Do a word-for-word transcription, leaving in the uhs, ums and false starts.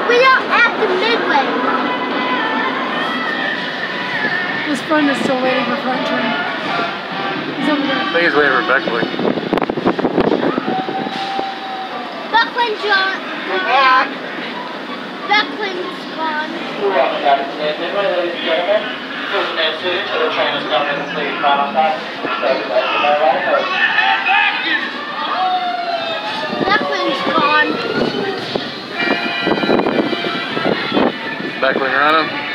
We're at the midway. This friend is still waiting for front turn. He's over there. I think he's waiting for Beckley. Buckland's gone. Back. Buckland's gone. You're welcome back to the midway, ladies and gentlemen. Here's the main city to the train is coming to complete final stop. So, that's my right coast. Buckland's gone. Beckley, run him.